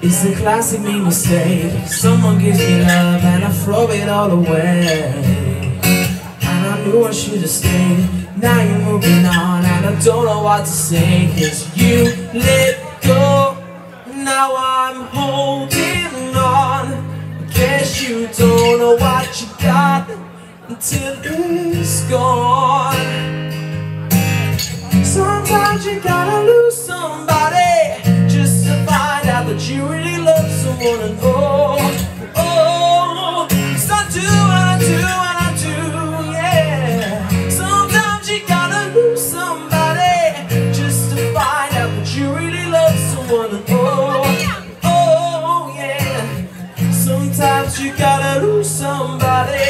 It's a classic me mistake. Someone gives me love and I throw it all away. And I knew I should have stayed. Now you're moving on and I don't know what to say, 'cause you let go. Now I'm holding on. Guess you don't know what you got until it's gone. Sometimes you gotta lose somebody just to find out that you really love someone. And oh, yes I do, and I do, and I do, yeah. Sometimes you gotta lose somebody just to find out that you really love someone. And oh, yeah. Sometimes you gotta lose somebody.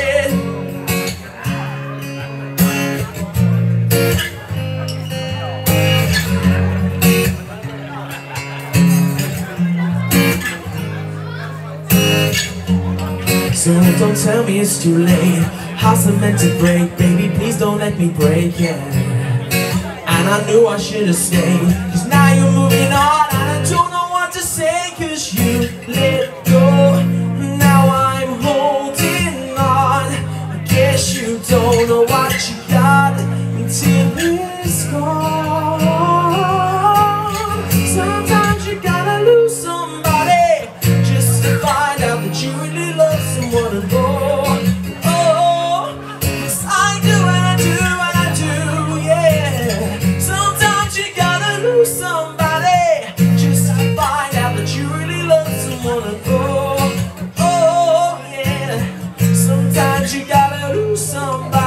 So don't tell me it's too late. Hearts are meant to break, baby, please don't let me break it. And I knew I should have stayed, 'cause now you're moving on and I don't know what to say, 'cause you let go. Now I'm holding on. I guess you don't know what you got until it's gone. Sometimes you gotta lose somebody just to find out that you really love someone. And yes I do, and I do, and I do, yeah. Sometimes you gotta lose somebody just to find out that you really love someone. And yeah. Sometimes you gotta lose somebody.